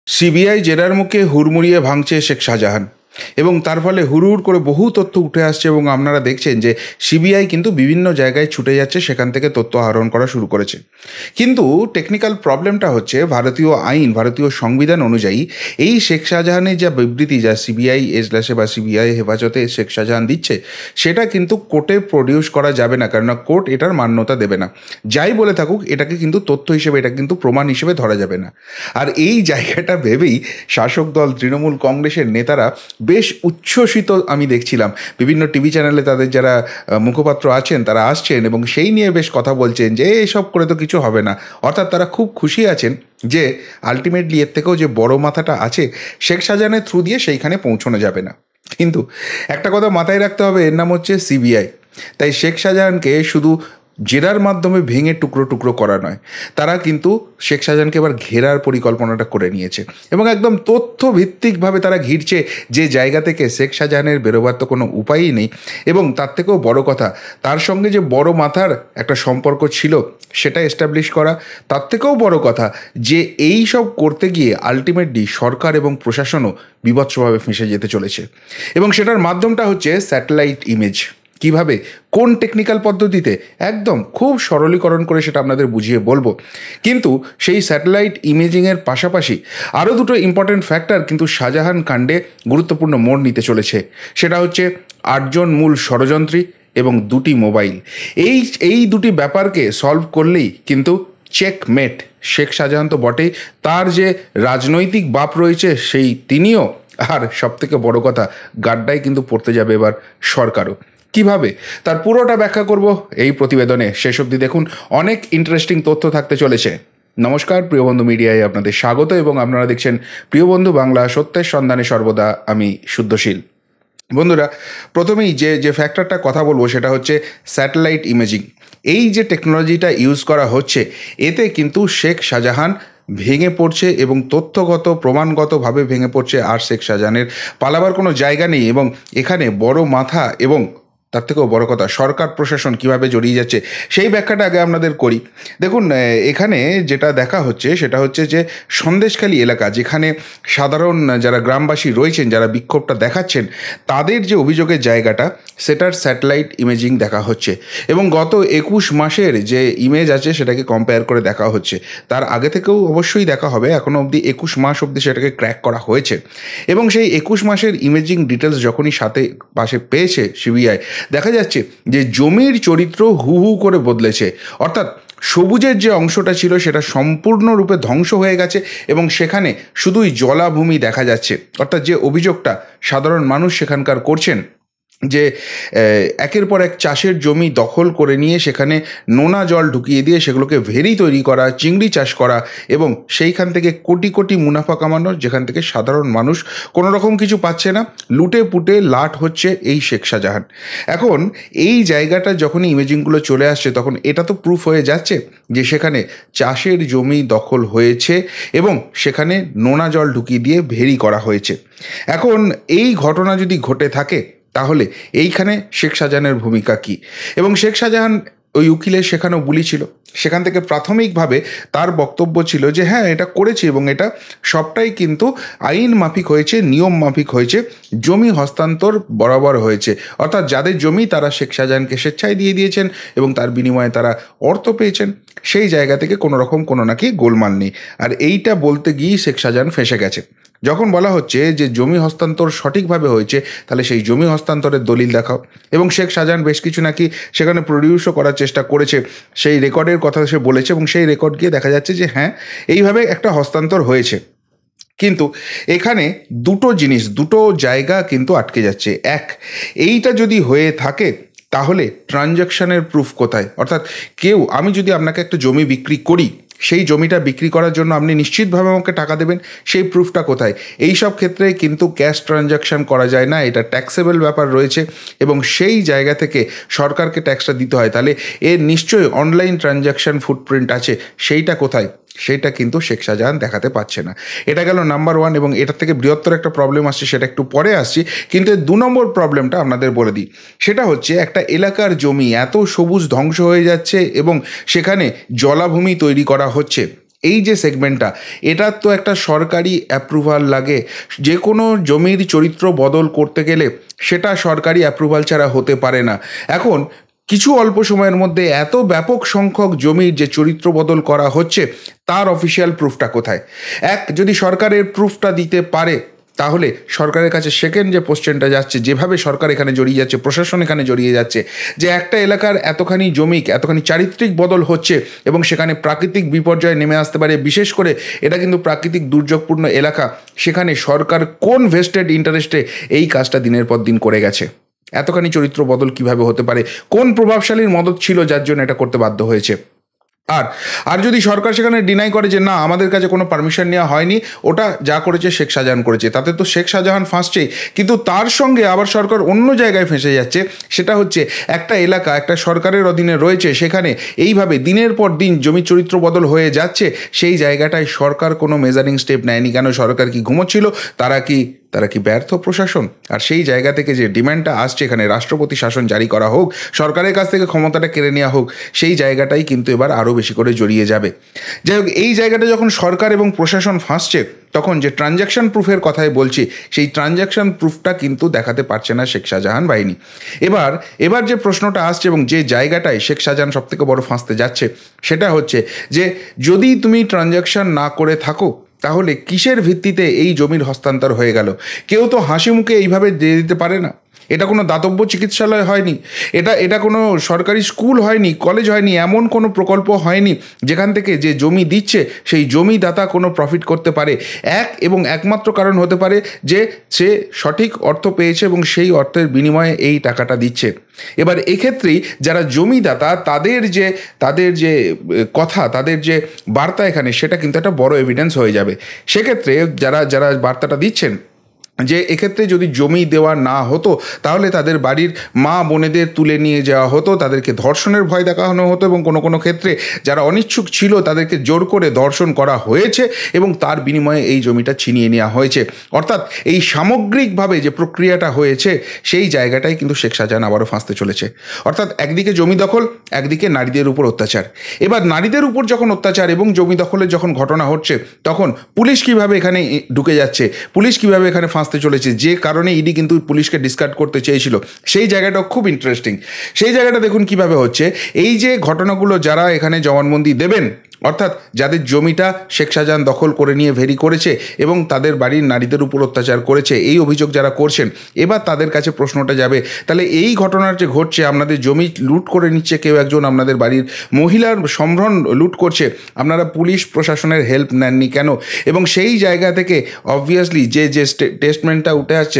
CBI জেরার মুখে হুড়মুড়িয়ে ভাঙছে শেখ শাহজাহান এবং তার ফলে হুড়হুড় করে বহু তথ্য উঠে আসছে এবং আপনারা দেখছেন যে সিবিআই কিন্তু বিভিন্ন জায়গায় ছুটে যাচ্ছে, সেখান থেকে তথ্য আহরণ করা শুরু করেছে। কিন্তু টেকনিক্যাল প্রবলেমটা হচ্ছে ভারতীয় আইন, ভারতীয় সংবিধান অনুযায়ী এই শেখ শাহজাহানের যা বিবৃতি, যা সিবিআই এজলাসে বা সিবিআই হেফাজতে শেখ শাহজাহান দিচ্ছে, সেটা কিন্তু কোর্টে প্রডিউস করা যাবে না, কেননা কোর্ট এটার মান্যতা দেবে না। যাই বলে থাকুক, এটাকে কিন্তু তথ্য হিসেবে, এটা কিন্তু প্রমাণ হিসেবে ধরা যাবে না। আর এই জায়গাটা ভেবেই শাসক দল তৃণমূল কংগ্রেসের নেতারা বেশ উচ্ছ্বসিত আমি দেখছিলাম। বিভিন্ন টিভি চ্যানেলে তাদের যারা মুখপাত্র আছেন তারা আসছেন এবং সেই নিয়ে বেশ কথা বলছেন যে এসব করে তো কিছু হবে না। অর্থাৎ তারা খুব খুশি আছেন যে আলটিমেটলি এর থেকেও যে বড় মাথাটা আছে শেখ শাহজাহানের থ্রু দিয়ে সেইখানে পৌঁছানো যাবে না। কিন্তু একটা কথা মাথায় রাখতে হবে, এর নাম হচ্ছে সিবিআই। তাই শেখ শাহজাহানকে শুধু জেরার মাধ্যমে ভেঙে টুকরো টুকরো করা নয়, তারা কিন্তু শেখ শাহজাহানকে এবার ঘেরার পরিকল্পনাটা করে নিয়েছে এবং একদম তথ্য ভিত্তিকভাবে তারা ঘিরছে যে জায়গা থেকে শেখ শাহজাহানের বেরোবার তো কোনো উপায়ই নেই। এবং তার থেকেও বড় কথা, তার সঙ্গে যে বড় মাথার একটা সম্পর্ক ছিল সেটা এস্টাবলিশ করা। তার থেকেও বড় কথা যে এই সব করতে গিয়ে আলটিমেটলি সরকার এবং প্রশাসনও বিভৎসভাবে ফেঁসে যেতে চলেছে এবং সেটার মাধ্যমটা হচ্ছে স্যাটেলাইট ইমেজ। কিভাবে, কোন টেকনিক্যাল পদ্ধতিতে, একদম খুব সরলীকরণ করে সেটা আপনাদের বুঝিয়ে বলবো। কিন্তু সেই স্যাটেলাইট ইমেজিংয়ের পাশাপাশি আরও দুটো ইম্পর্টেন্ট ফ্যাক্টর কিন্তু শাহজাহান কাণ্ডে গুরুত্বপূর্ণ মোড় নিতে চলেছে। সেটা হচ্ছে 8জন মূল ষড়যন্ত্রী এবং 2টি মোবাইল। এই দুটি ব্যাপারকে সলভ করলেই কিন্তু চেকমেট। শেখ শাহজাহান তো বটেই, তার যে রাজনৈতিক বাপ রয়েছে সেই তিনিও, আর সবথেকে বড় কথা, গাড্ডায় কিন্তু পড়তে যাবে এবার সরকারও। কিভাবে, তার পুরোটা ব্যাখ্যা করব এই প্রতিবেদনে। শেষ অবধি দেখুন, অনেক ইন্টারেস্টিং তথ্য থাকতে চলেছে। নমস্কার, প্রিয়বন্ধু মিডিয়ায় আপনাদের স্বাগত এবং আপনারা দেখছেন প্রিয়বন্ধু বাংলা, সত্যের সন্ধানে সর্বদা আমি শুদ্ধশীল। বন্ধুরা, প্রথমেই যে ফ্যাক্টরটা কথা বলবো সেটা হচ্ছে স্যাটেলাইট ইমেজিং। এই যে টেকনোলজিটা ইউজ করা হচ্ছে, এতে কিন্তু শেখ শাহজাহান ভেঙে পড়ছে এবং তথ্যগত প্রমাণগতভাবে ভেঙে পড়ছে। আর শেখ শাহজাহানের পালাবার কোনো জায়গা নেই এবং এখানে বড় মাথা এবং তার থেকেও বড় কথা সরকার প্রশাসন কিভাবে জড়িয়ে যাচ্ছে সেই ব্যাখ্যাটা আগে আপনাদের করি। দেখুন, এখানে যেটা দেখা হচ্ছে সেটা হচ্ছে যে সন্দেশখালী এলাকা, যেখানে সাধারণ যারা গ্রামবাসী রয়েছেন, যারা বিক্ষোভটা দেখাচ্ছেন, তাদের যে অভিযোগের জায়গাটা, সেটার স্যাটেলাইট ইমেজিং দেখা হচ্ছে এবং গত 21 মাসের যে ইমেজ আছে সেটাকে কম্পেয়ার করে দেখা হচ্ছে। তার আগে থেকেও অবশ্যই দেখা হবে, এখনও অবধি 21 মাস অবধি সেটাকে ক্র্যাক করা হয়েছে এবং সেই 21 মাসের ইমেজিং ডিটেলস যখনই সাথে পাশে পেয়েছে সিবিআই, দেখা যাচ্ছে যে জমির চরিত্র হু হু করে বদলেছে। অর্থাৎ সবুজের যে অংশটা ছিল সেটা সম্পূর্ণরূপে ধ্বংস হয়ে গেছে এবং সেখানে শুধুই জলাভূমি দেখা যাচ্ছে। অর্থাৎ যে অভিযোগটা সাধারণ মানুষ সেখানকার করছেন যে একের পর এক চাষের জমি দখল করে নিয়ে সেখানে নোনা জল ঢুকিয়ে দিয়ে সেগুলোকে ভেরি তৈরি করা, চিংড়ি চাষ করা এবং সেইখান থেকে কোটি কোটি মুনাফা কামানোর, যেখান থেকে সাধারণ মানুষ কোনো রকম কিছু পাচ্ছে না, লুটে পুটে লাট হচ্ছে এই শেখ শাহজাহান। এখন এই জায়গাটা যখনই ইমেজিংগুলো চলে আসছে তখন এটা তো প্রুফ হয়ে যাচ্ছে যে সেখানে চাষের জমি দখল হয়েছে এবং সেখানে নোনা জল ঢুকিয়ে দিয়ে ভেরি করা হয়েছে। এখন এই ঘটনা যদি ঘটে থাকে তাহলে এইখানে শেখ শাহজাহানের ভূমিকা কী? এবং শেখ শাহজাহান ওই উকিলের সেখানেও বুলি ছিল, সেখান থেকে প্রাথমিকভাবে তার বক্তব্য ছিল যে হ্যাঁ, এটা করেছে এবং এটা সবটাই কিন্তু আইন মাফিক হয়েছে, নিয়ম মাফিক হয়েছে, জমি হস্তান্তর বরাবর হয়েছে। অর্থাৎ যাদের জমি তারা শেখ শাহজাহানকে স্বেচ্ছায় দিয়ে দিয়েছেন এবং তার বিনিময়ে তারা অর্থ পেয়েছেন। সেই জায়গা থেকে কোনো রকম কোনো নাকি গোলমাল নেই। আর এইটা বলতে গিয়েই শেখ শাহজাহান ফেঁসে গেছে। যখন বলা হচ্ছে যে জমি হস্তান্তর সঠিকভাবে হয়েছে, তাহলে সেই জমি হস্তান্তরের দলিল দেখাও। এবং শেখ শাহজাহান বেশ কিছু নাকি সেখানে প্রডিউসও করার চেষ্টা করেছে, সেই রেকর্ডের কথা সে বলেছে এবং সেই রেকর্ড গিয়ে দেখা যাচ্ছে যে হ্যাঁ, এইভাবে একটা হস্তান্তর হয়েছে। কিন্তু এখানে দুটো জিনিস, দুটো জায়গা কিন্তু আটকে যাচ্ছে। এক, এইটা যদি হয়ে থাকে তাহলে ট্রানজ্যাকশানের প্রুফ কোথায়? অর্থাৎ আমি যদি আপনাকে একটা জমি বিক্রি করি, সেই জমিটা বিক্রি করার জন্য আপনি নিশ্চিতভাবে আমাকে টাকা দেবেন, সেই প্রুফটা কোথায়? এই সব ক্ষেত্রে কিন্তু ক্যাশ ট্রানজ্যাকশান করা যায় না, এটা ট্যাক্সেবল ব্যাপার রয়েছে এবং সেই জায়গা থেকে সরকারকে ট্যাক্সটা দিতে হয়। তাহলে এর নিশ্চয়ই অনলাইন ট্রানজ্যাকশান ফুটপ্রিন্ট আছে, সেইটা কোথায়? সেইটা কিন্তু শেখ শাহজাহান দেখাতে পারছে না। এটা গেল নাম্বার ওয়ান এবং এটার থেকে বৃহত্তর একটা প্রবলেম আসছে, সেটা একটু পরে আসছি। কিন্তু 2 নম্বর প্রবলেমটা আপনাদের বলে দিই। সেটা হচ্ছে একটা এলাকার জমি এত সবুজ ধ্বংস হয়ে যাচ্ছে এবং সেখানে জলাভূমি তৈরি করা হচ্ছে, এই যে সেগমেন্টটা, এটার তো একটা সরকারি অ্যাপ্রুভাল লাগে। যে কোনো জমির চরিত্র বদল করতে গেলে সেটা সরকারি অ্যাপ্রুভাল ছাড়া হতে পারে না। এখন কিছু অল্প সময়ের মধ্যে এত ব্যাপক সংখ্যক জমির যে চরিত্র বদল করা হচ্ছে, তার অফিসিয়াল প্রুফটা কোথায়? যদি সরকারের প্রুফটা দিতে পারে, তাহলে সরকারের কাছে সেকেন্ড যে কোশ্চেনটা যাচ্ছে, যেভাবে সরকার এখানে জড়িয়ে যাচ্ছে, প্রশাসন এখানে জড়িয়ে যাচ্ছে, যে একটা এলাকার এতখানি জমি এতখানি চারিত্রিক বদল হচ্ছে এবং সেখানে প্রাকৃতিক বিপর্যয় নেমে আসতে পারে, বিশেষ করে এটা কিন্তু প্রাকৃতিক দুর্যোগপূর্ণ এলাকা, সেখানে সরকার কোন ভেস্টেড ইন্টারেস্টে এই কাজটা দিনের পর দিন করে গেছে? এতখানি চরিত্র বদল কিভাবে হতে পারে? কোন প্রভাবশালীর মদত ছিল যার জন্য এটা করতে বাধ্য হয়েছে? আর আর যদি সরকার সেখানে ডিনাই করে যে না, আমাদের কাছে কোনো পারমিশন নেওয়া হয়নি, ওটা যা করেছে শেখ শাহজাহান করেছে, তাতে তো শেখ শাহজাহান ফাঁসছেই, কিন্তু তার সঙ্গে আবার সরকার অন্য জায়গায় ফেঁসে যাচ্ছে। সেটা হচ্ছে একটা এলাকা একটা সরকারের অধীনে রয়েছে, সেখানে এইভাবে দিনের পর দিন জমি চরিত্র বদল হয়ে যাচ্ছে, সেই জায়গাটায় সরকার কোনো মেজারিং স্টেপ নেয়নি কেন? সরকার কি ঘুমোচ্ছিল? তারা কি ব্যর্থ প্রশাসন? আর সেই জায়গা থেকে যে ডিমান্ডটা আসছে এখানে রাষ্ট্রপতি শাসন জারি করা হোক, সরকারের কাছ থেকে ক্ষমতাটা কেড়ে নেওয়া হোক, সেই জায়গাটাই কিন্তু এবার আরও বেশি করে জড়িয়ে যাবে। যাই হোক, এই জায়গাটা যখন সরকার এবং প্রশাসন ফাঁসছে, তখন যে ট্রানজ্যাকশন প্রুফের কথাই বলছি, সেই ট্রানজ্যাকশন প্রুফটা কিন্তু দেখাতে পারছে না শেখ শাহজাহান বাহিনী। এবার যে প্রশ্নটা আসছে এবং যে জায়গাটায় শেখ শাহজাহান সবথেকে বড় ফাঁসতে যাচ্ছে, সেটা হচ্ছে যে যদি তুমি ট্রানজ্যাকশন না করে থাকো, তাহলে কিসের ভিত্তিতে এই জমির হস্তান্তর হয়ে গেল? কেউ তো হাসি মুখে এইভাবে দিয়ে দিতে পারে না। এটা কোনো দাতব্য চিকিৎসালয় হয়নি, এটা কোনো সরকারি স্কুল হয়নি, কলেজ হয়নি, এমন কোনো প্রকল্প হয়নি যেখান থেকে যে জমি দিচ্ছে সেই জমিদাতা কোনো প্রফিট করতে পারে। এবং একমাত্র কারণ হতে পারে যে সে সঠিক অর্থ পেয়েছে এবং সেই অর্থের বিনিময়ে এই টাকাটা দিচ্ছে। এবার এক্ষেত্রেই যারা জমিদাতা, তাদের যে কথা, তাদের যে বার্তা এখানে, সেটা কিন্তু একটা বড় এভিডেন্স হয়ে যাবে। সেক্ষেত্রে যারা বার্তাটা দিচ্ছেন যে এক্ষেত্রে যদি জমি দেওয়া না হতো, তাহলে তাদের বাড়ির মা বোনেদের তুলে নিয়ে যাওয়া হতো, তাদেরকে ধর্ষণের ভয় দেখানো হতো এবং কোনো ক্ষেত্রে যারা অনিচ্ছুক ছিল তাদেরকে জোর করে ধর্ষণ করা হয়েছে এবং তার বিনিময়ে এই জমিটা ছিনিয়ে নেওয়া হয়েছে। অর্থাৎ এই সামগ্রিকভাবে যে প্রক্রিয়াটা হয়েছে, সেই জায়গাটাই কিন্তু শেখ শাহজাহান আবারও ফাঁসতে চলেছে। অর্থাৎ একদিকে জমি দখল, একদিকে নারীদের উপর অত্যাচার। এবার নারীদের উপর যখন অত্যাচার এবং জমি দখলের যখন ঘটনা হচ্ছে, তখন পুলিশ কিভাবে এখানে ঢুকে যাচ্ছে, পুলিশ কিভাবে এখানে ফাঁসতে চলেছে, যে কারণে ইডি কিন্তু পুলিশকে ডিসকার্ড করতে চেয়েছিল, সেই জায়গাটা খুব ইন্টারেস্টিং। সেই জায়গাটা দেখুন কিভাবে হচ্ছে। এই যে ঘটনাগুলো যারা এখানে জবানবন্দি দেবেন, অর্থাৎ যাদের জমিটা শেখ শাহজাহান দখল করে নিয়ে ভেরি করেছে এবং তাদের বাড়ির নারীদের উপর অত্যাচার করেছে, এই অভিযোগ যারা করছেন, এবার তাদের কাছে প্রশ্নটা যাবে, তাহলে এই ঘটনার যে ঘটছে, আপনাদের জমি লুট করে নিচ্ছে কেউ একজন, আপনাদের বাড়ির মহিলার সম্ভ্রম লুট করছে, আপনারা পুলিশ প্রশাসনের হেল্প নেননি কেন? এবং সেই জায়গা থেকে অবভিয়াসলি যে স্টেটমেন্টটা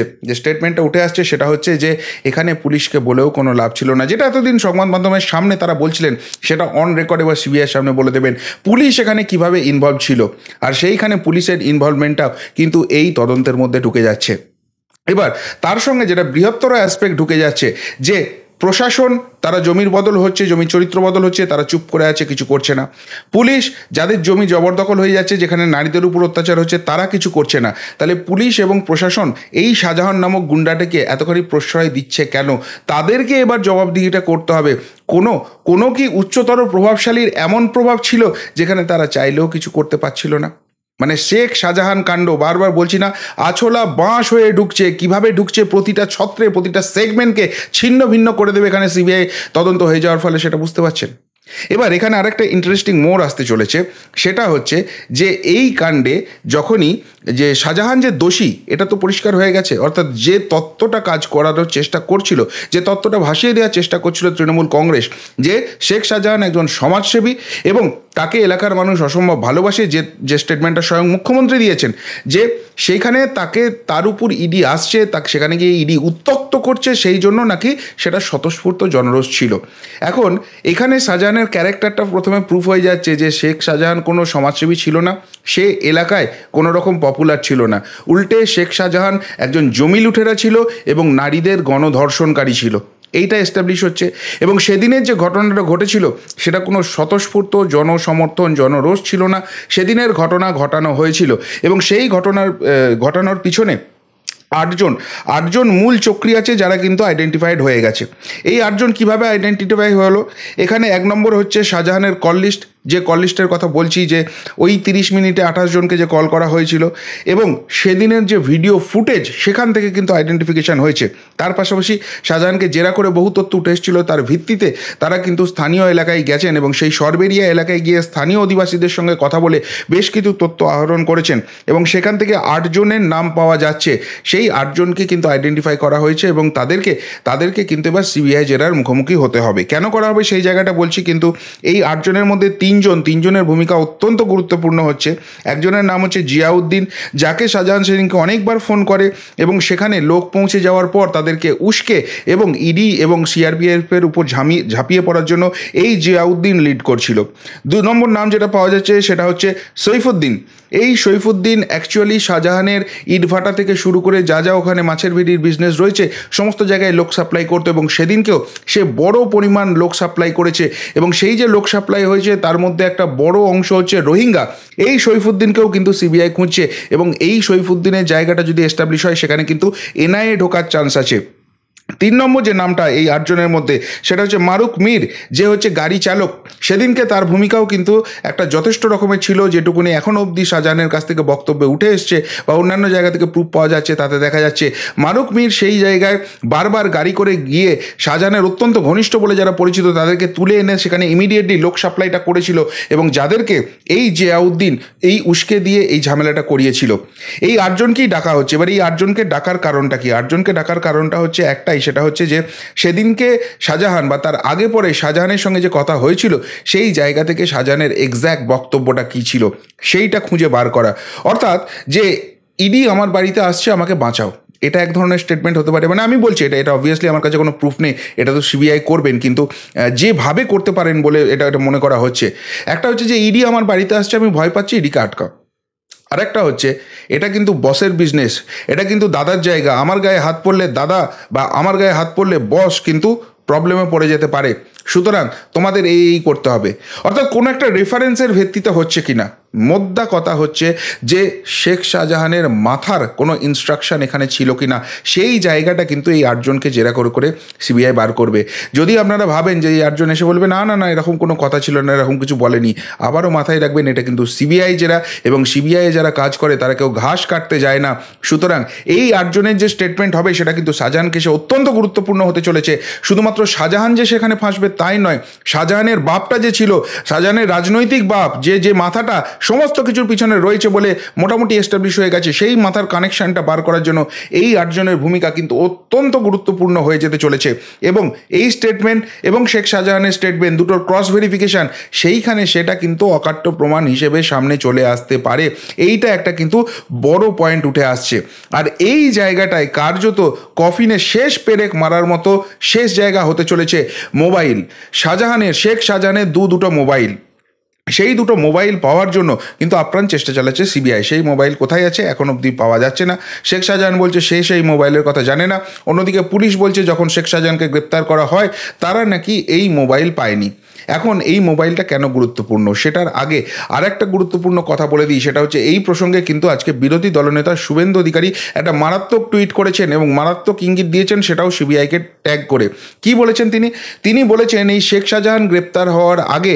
উঠে আসছে সেটা হচ্ছে যে এখানে পুলিশকে বলেও কোনো লাভ ছিল না, যেটা এতদিন সংবাদ মাধ্যমের সামনে তারা বলছিলেন, সেটা অন রেকর্ড এবার সিবিআইয়ের সামনে বলে দেবেন পুলিশ এখানে কিভাবে ইনভলভ ছিল। আর সেইখানে পুলিশের ইনভলভমেন্টটাও কিন্তু এই তদন্তের মধ্যে ঢুকে যাচ্ছে। এবার তার সঙ্গে যেটা বৃহত্তর অ্যাসপেক্ট ঢুকে যাচ্ছে, যে প্রশাসন, তারা জমির বদল হচ্ছে, জমির চরিত্র বদল হচ্ছে, তারা চুপ করে আছে, কিছু করছে না। পুলিশ, যাদের জমি জবরদখল হয়ে যাচ্ছে, যেখানে নারীদের উপর অত্যাচার হচ্ছে, তারা কিছু করছে না। তাহলে পুলিশ এবং প্রশাসন এই শাহজাহান নামক গুন্ডাটাকে এতখানি প্রশ্রয় দিচ্ছে কেন? তাদেরকে এবার জবাবদিহিটা করতে হবে। কোনো কি উচ্চতর প্রভাবশালীর এমন প্রভাব ছিল যেখানে তারা চাইলেও কিছু করতে পারছিল না? মানে শেখ শাহজাহান কাণ্ড, বারবার বলছি না, আছলা বাঁশ হয়ে ঢুকছে, কিভাবে ঢুকছে, প্রতিটা ছত্রে প্রতিটা সেগমেন্টকে ছিন্ন ভিন্ন করে দেবে এখানে সিবিআই তদন্ত হয়ে যাওয়ার ফলে, সেটা বুঝতে পারছেন। এবার এখানে আরেকটা ইন্টারেস্টিং মোড় আসতে চলেছে, সেটা হচ্ছে যে এই কাণ্ডে যখনই যে শাহজাহান যে দোষী, এটা তো পরিষ্কার হয়ে গেছে। অর্থাৎ যে তত্ত্বটা কাজ করার চেষ্টা করছিল, যে তত্ত্বটা ভাসিয়ে দেওয়ার চেষ্টা করছিল তৃণমূল কংগ্রেস, যে শেখ শাহজাহান একজন সমাজসেবী এবং তাকে এলাকার মানুষ অসম্ভব ভালোবাসে, যে স্টেটমেন্টটা স্বয়ং মুখ্যমন্ত্রী দিয়েছেন, যে সেইখানে তার উপর ইডি আসছে, তাকে সেখানে গিয়ে ইডি উত্তক্ত করছে, সেই জন্য নাকি সেটা স্বতঃস্ফূর্ত জনরোষ ছিল। এখন এখানে শাহজাহানের ক্যারেক্টারটা প্রথমে প্রুফ হয়ে যাচ্ছে যে শেখ শাহজাহান কোনো সমাজসেবী ছিল না, সে এলাকায় কোনো রকম পপুলার ছিল না, উল্টে শেখ শাহজাহান একজন জমি লুটেরা ছিল এবং নারীদের গণধর্ষণকারী ছিল, এইটা এস্টাবলিশ হচ্ছে। এবং সেদিনের যে ঘটনাটা ঘটেছিল সেটা কোনো স্বতঃস্ফূর্ত জনসমর্থন, জনরোষ ছিল না, সেদিনের ঘটনা ঘটানো হয়েছিল। এবং সেই ঘটানোর পিছনে আটজন মূল চক্রী আছে যারা কিন্তু আইডেন্টিফাইড হয়ে গেছে। এই 8জন কিভাবে আইডেন্টিফাই হলো? এখানে 1 নম্বর হচ্ছে শাহজাহানের কল লিস্ট, যে কল লিস্টের কথা বলছি, যে ওই 30 মিনিটে 28 জনকে যে কল করা হয়েছিল এবং সেদিনের যে ভিডিও ফুটেজ সেখান থেকে কিন্তু আইডেন্টিফিকেশান হয়েছে। তার পাশাপাশি শাহজাহানকে জেরা করে বহু তথ্য উঠে এসেছিল, তার ভিত্তিতে তারা কিন্তু স্থানীয় এলাকায় গেছেন এবং সেই সরবেরিয়া এলাকায় গিয়ে স্থানীয় অধিবাসীদের সঙ্গে কথা বলে বেশ কিছু তথ্য আহরণ করেছেন এবং সেখান থেকে 8 জনের নাম পাওয়া যাচ্ছে। সেই 8 জনকে কিন্তু আইডেন্টিফাই করা হয়েছে এবং তাদেরকে কিন্তু এবার সিবিআই জেরার মুখোমুখি হতে হবে। কেন করা হবে সেই জায়গাটা বলছি, কিন্তু এই 8 জনের মধ্যে 3 জনের ভূমিকা অত্যন্ত গুরুত্বপূর্ণ হচ্ছে। একজনের নাম হচ্ছে জিয়াউদ্দিন, যাকে শাহজাহান সেদিনকে অনেকবার ফোন করে এবং সেখানে লোক পৌঁছে যাওয়ার পর তাদেরকে উস্কে এবং ইডি এবং সিআরপিএফের উপর ঝাঁপিয়ে পড়ার জন্য এই জিয়াউদ্দিন লিড করছিল। 2 নম্বর নাম যেটা পাওয়া যাচ্ছে সেটা হচ্ছে সৈফুদ্দিন। এই সৈফুদ্দিন অ্যাকচুয়ালি শাহজাহানের ইটভাটা থেকে শুরু করে যা ওখানে মাছের ভেড়ির বিজনেস রয়েছে সমস্ত জায়গায় লোক সাপ্লাই করতো এবং সেদিনকেও সে বড় পরিমাণ লোক সাপ্লাই করেছে এবং সেই যে লোক সাপ্লাই হয়েছে তার মধ্যে একটা বড় অংশ হচ্ছে রোহিঙ্গা। এই সৈফুদ্দিনকেও কিন্তু সিবিআই খুঁজছে এবং এই সৈফুদ্দিনের জায়গাটা যদি এস্টাবলিশ হয় সেখানে কিন্তু এনআইএ ঢোকার চান্স আছে। 3 নম্বর যে নামটা এই 8 জনের মধ্যে সেটা হচ্ছে মারুক মীর, যে হচ্ছে গাড়ি চালক। সেদিনকে তার ভূমিকাও কিন্তু একটা যথেষ্ট রকমের ছিল, যেটুকুনি এখনও অবধি শাহজাহানের কাছ থেকে বক্তব্যে উঠে এসছে বা অন্যান্য জায়গা থেকে প্রুফ পাওয়া যাচ্ছে, তাতে দেখা যাচ্ছে মারুক মীর সেই জায়গায় বারবার গাড়ি করে গিয়ে শাহজাহানের অত্যন্ত ঘনিষ্ঠ বলে যারা পরিচিত তাদেরকে তুলে এনে সেখানে ইমিডিয়েটলি লোক সাপ্লাইটা করেছিল এবং যাদেরকে এই জিয়াউদ্দিন এই উস্কে দিয়ে এই ঝামেলাটা করিয়েছিল। এই 8 জনকেই ডাকা হচ্ছে। এবার এই 8 জনকে ডাকার কারণটা কি? 8 জনকে ডাকার কারণটা হচ্ছে একটাই, সেটা হচ্ছে যে সেদিনকে শাহজাহান বা তার আগে পরে শাহজাহানের সঙ্গে যে কথা হয়েছিল সেই জায়গা থেকে শাহজাহানের এক্স্যাক্ট বক্তব্যটা কী ছিল সেইটা খুঁজে বার করা। অর্থাৎ যে ইডি আমার বাড়িতে আসছে, আমাকে বাঁচাও, এটা এক ধরনের স্টেটমেন্ট হতে পারে। মানে আমি বলছি এটা অবভিয়াসলি আমার কাছে কোনো প্রুফ নেই, এটা তো সিবিআই করবেন, কিন্তু যেভাবে করতে পারেন বলে এটা মনে করা হচ্ছে। একটা হচ্ছে যে ইডি আমার বাড়িতে আসছে, আমি ভয় পাচ্ছি, ইডিকে আটকাও। আরেকটা হচ্ছে এটা কিন্তু বসের বিজনেস, এটা কিন্তু দাদার জায়গা, আমার গায়ে হাত পড়লে দাদা বা আমার গায়ে হাত পড়লে বস কিন্তু প্রবলেমে পড়ে যেতে পারে, সুতরাং তোমাদের এই করতে হবে। অর্থাৎ কোনো একটা রেফারেন্সের ভিত্তিতে হচ্ছে কিনা। মোদ্দা কথা হচ্ছে যে শেখ শাহজাহানের মাথার কোনো ইনস্ট্রাকশন এখানে ছিল কিনা সেই জায়গাটা কিন্তু এই 8 জনকে জেরা করে সিবিআই বার করবে। যদি আপনারা ভাবেন যে এই 8 জন এসে বলবে না না না এরকম কোনো কথা ছিল না, এরকম কিছু বলেনি, আবারও মাথায় রাখবেন এটা কিন্তু সিবিআই জেরা এবং সিবিআই যারা কাজ করে তারা কেউ ঘাস কাটতে যায় না। সুতরাং এই 8 জনের যে স্টেটমেন্ট হবে সেটা কিন্তু শাহজাহানকে সে অত্যন্ত গুরুত্বপূর্ণ হতে চলেছে। শুধুমাত্র শাহজাহান যে সেখানে ফাঁসবে তাই নয়, শাহজাহানের বাপটা যে ছিল, শাহজাহানের রাজনৈতিক বাপ যে মাথাটা সমস্ত কিছুর পিছনে রয়েছে বলে মোটামুটি এস্টাবলিশ হয়ে গেছে, সেই মাথার কানেকশানটা বার করার জন্য এই 8 জনের ভূমিকা কিন্তু অত্যন্ত গুরুত্বপূর্ণ হয়ে যেতে চলেছে। এবং এই স্টেটমেন্ট এবং শেখ শাহজাহানের স্টেটমেন্ট দুটোর ক্রস ভেরিফিকেশান সেইখানে সেটা কিন্তু অকাট্য প্রমাণ হিসেবে সামনে চলে আসতে পারে। এইটা একটা কিন্তু বড় পয়েন্ট উঠে আসছে। আর এই জায়গাটায় কার্যত কফিনে শেষ পেরেক মারার মতো শেষ জায়গা হতে চলেছে মোবাইল। শেখ শাহজাহানের দুটো মোবাইল, সেই দুটো মোবাইল পাওয়ার জন্য কিন্তু আপ্রাণ চেষ্টা চালাচ্ছে সিবিআই। সেই মোবাইল কোথায় আছে এখন অবধি পাওয়া যাচ্ছে না। শেখ শাহজাহান বলছে সে সেই মোবাইলের কথা জানে না। অন্যদিকে পুলিশ বলছে যখন শেখ শাহজাহানকে গ্রেপ্তার করা হয় তারা নাকি এই মোবাইল পায়নি। এখন এই মোবাইলটা কেন গুরুত্বপূর্ণ সেটার আগে আর একটা গুরুত্বপূর্ণ কথা বলে দিই, সেটা হচ্ছে এই প্রসঙ্গে কিন্তু আজকে বিরোধী দলনেতা শুভেন্দু অধিকারী একটা মারাত্মক টুইট করেছেন এবং মারাত্মক ইঙ্গিত দিয়েছেন, সেটাও সিবিআইকে ট্যাগ করে। কি বলেছেন তিনি বলেছেন এই শেখ শাহজাহান গ্রেপ্তার হওয়ার আগে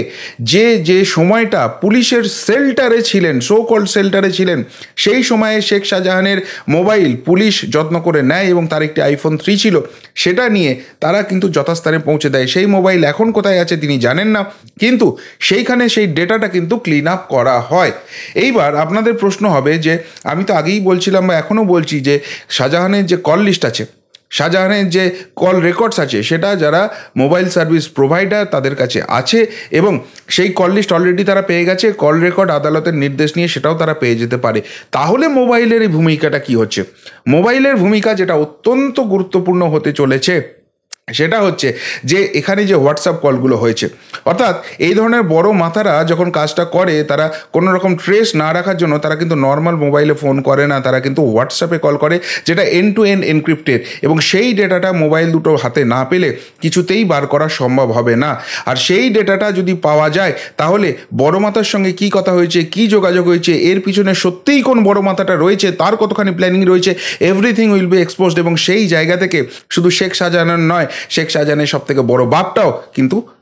যে সময়টা পুলিশের শেল্টারে ছিলেন, সো কল্ড শেল্টারে ছিলেন, সেই সময়ে শেখ শাহজাহানের মোবাইল পুলিশ যত্ন করে নেয় এবং তার একটি আইফোন 3 ছিল, সেটা নিয়ে তারা কিন্তু যথাস্থানে পৌঁছে দেয়। সেই মোবাইল এখন কোথায় আছে তিনি জানেন না, কিন্তু সেইখানে সেই ডেটাটা কিন্তু ক্লিন আপ করা হয়। এইবার আপনাদের প্রশ্ন হবে যে আমি তো আগেই বলছিলাম বা এখনও বলছি যে শাহজাহানের যে কল লিস্ট আছে, শাহজাহানের যে কল রেকর্ডস আছে সেটা যারা মোবাইল সার্ভিস প্রোভাইডার তাদের কাছে আছে এবং সেই কল লিস্ট অলরেডি তারা পেয়ে গেছে, কল রেকর্ড আদালতের নির্দেশ নিয়ে সেটাও তারা পেয়ে যেতে পারে। তাহলে মোবাইলের এই ভূমিকাটা কি হচ্ছে? মোবাইলের ভূমিকা যেটা অত্যন্ত গুরুত্বপূর্ণ হতে চলেছে সেটা হচ্ছে যে এখানে যে হোয়াটসঅ্যাপ কলগুলো হয়েছে, অর্থাৎ এই ধরনের বড় মাথারা যখন কাজটা করে তারা কোনো রকম ট্রেস না রাখার জন্য তারা কিন্তু নর্মাল মোবাইলে ফোন করে না, তারা কিন্তু হোয়াটসঅ্যাপে কল করে, যেটা এন্ড টু এন্ড এনক্রিপ্টেড এবং সেই ডেটাটা মোবাইল দুটো হাতে না পেলে কিছুতেই বার করা সম্ভব হবে না। আর সেই ডেটাটা যদি পাওয়া যায় তাহলে বড় মাথার সঙ্গে কি কথা হয়েছে, কি যোগাযোগ হয়েছে, এর পিছনে সত্যিই কোন বড় মাথাটা রয়েছে, তার কতখানি প্ল্যানিং রয়েছে, এভরিথিং উইল বি এক্সপোজড। এবং সেই জায়গা থেকে শুধু শেখ শাহজাহানের নয়, শেখ শাহজাহানের সব থেকে বড় বাপটাও কিন্তু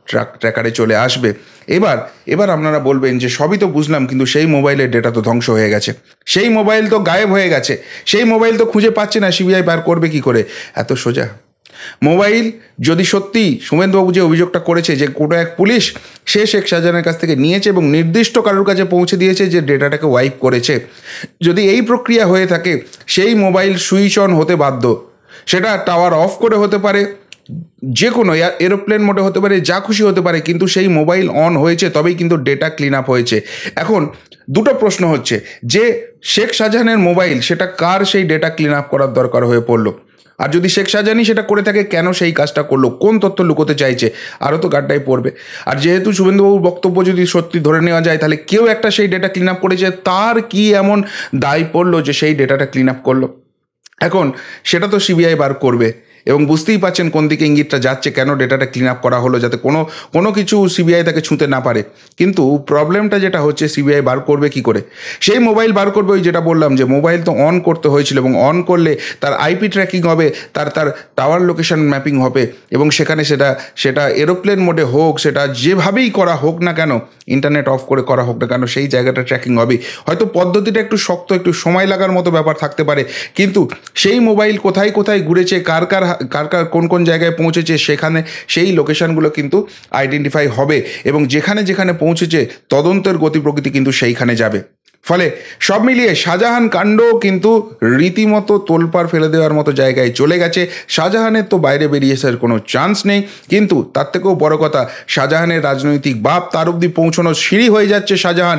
ট্র্যাকারে চলে আসবে। এবার আপনারা বলবেন যে সবই তো বুঝলাম, কিন্তু সেই মোবাইলের ডেটা তো ধ্বংস হয়ে গেছে, সেই মোবাইল তো গায়েব হয়ে গেছে, সেই মোবাইল তো খুঁজে পাচ্ছে না, সিবিআই বার করবে কি করে? এত সোজা? মোবাইল যদি সত্যি শুভেন্দুবাবু যে অভিযোগটা করেছে যে কোনো এক পুলিশ সে শেখ শাহজাহানের কাছ থেকে নিয়েছে এবং নির্দিষ্ট কারোর কাছে পৌঁছে দিয়েছে যে ডেটাটাকে ওয়াইপ করেছে, যদি এই প্রক্রিয়া হয়ে থাকে, সেই মোবাইল সুইচ অন হতে বাধ্য। সেটা টাওয়ার অফ করে হতে পারে, যে কোনো এরোপ্লেন মোডে হতে পারে, যা খুশি হতে পারে, কিন্তু সেই মোবাইল অন হয়েছে তবেই কিন্তু ডেটা ক্লিন আপ হয়েছে। এখন দুটো প্রশ্ন হচ্ছে যে শেখ শাহজাহানের মোবাইল, সেটা কার সেই ডেটা ক্লিন আপ করার দরকার হয়ে পড়লো? আর যদি শেখ শাহজাহানই সেটা করে থাকে, কেন সেই কাজটা করলো? কোন তথ্য লুকোতে চাইছে? আরও তো গাড্ডায় পড়বে। আর যেহেতু শুভেন্দুবাবুর বক্তব্য যদি সত্যি ধরে নেওয়া যায়, তাহলে কেউ একটা সেই ডেটা ক্লিন আপ করেছে, তার কি এমন দায় পড়লো যে সেই ডেটাটা ক্লিন আপ করলো? এখন সেটা তো সিবিআই বার করবে, এবং বুঝতেই পারছেন কোন দিকে ইঙ্গিতটা যাচ্ছে, কেন ডেটাটা ক্লিন আপ করা হলো, যাতে কোনো কিছু সিবিআই তাকে ছুঁতে না পারে। কিন্তু প্রবলেমটা যেটা হচ্ছে, সিবিআই বার করবে কি করে? সেই মোবাইল বার করবে, ওই যেটা বললাম যে মোবাইল তো অন করতে হয়েছিল, এবং অন করলে তার আইপি ট্র্যাকিং হবে, তার টাওয়ার লোকেশন ম্যাপিং হবে, এবং সেখানে সেটা এরোপ্লেন মোডে হোক, সেটা যেভাবেই করা হোক না কেন, ইন্টারনেট অফ করে করা হোক না কেন, সেই জায়গাটা ট্র্যাকিং হবে। হয়তো পদ্ধতিটা একটু শক্ত, একটু সময় লাগার মতো ব্যাপার থাকতে পারে, কিন্তু সেই মোবাইল কোথায় কোথায় ঘুরেছে, কার কোন জায়গায় পৌঁছেছে, সেখানে সেই লোকেশনগুলো কিন্তু আইডেন্টিফাই হবে, এবং যেখানে যেখানে পৌঁছেছে তদন্তের গতি প্রকৃতি কিন্তু সেইখানে যাবে। ফলে সব মিলিয়ে শাহজাহান কাণ্ড কিন্তু রীতিমতো তোলপাড় ফেলে দেওয়ার মতো জায়গায় চলে গেছে। শাহজাহানের তো বাইরে বেরিয়ে আসার কোনো চান্স নেই, কিন্তু তার থেকেও বড় কথা, শাহজাহানের রাজনৈতিক বাপ, তার অবধি পৌঁছানোর সিঁড়ি হয়ে যাচ্ছে শাহজাহান,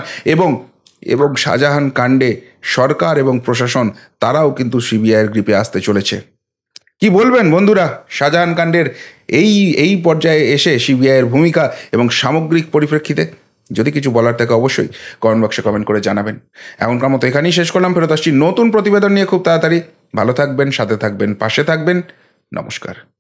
এবং শাহজাহান কাণ্ডে সরকার এবং প্রশাসন তারাও কিন্তু সিবিআইয়ের গ্রিপে আসতে চলেছে। কি বলবেন বন্ধুরা শাহজাহান কাণ্ডের এই পর্যায়ে এসে সিবিআইয়ের ভূমিকা এবং সামগ্রিক পরিপ্রেক্ষিতে? যদি কিছু বলার থাকে অবশ্যই কমেন্ট বক্সে কমেন্ট করে জানাবেন। এখনকার মতো এখানেই শেষ করলাম, ফেরত আসছি নতুন প্রতিবেদন নিয়ে খুব তাড়াতাড়ি। ভালো থাকবেন, সাথে থাকবেন, পাশে থাকবেন। নমস্কার।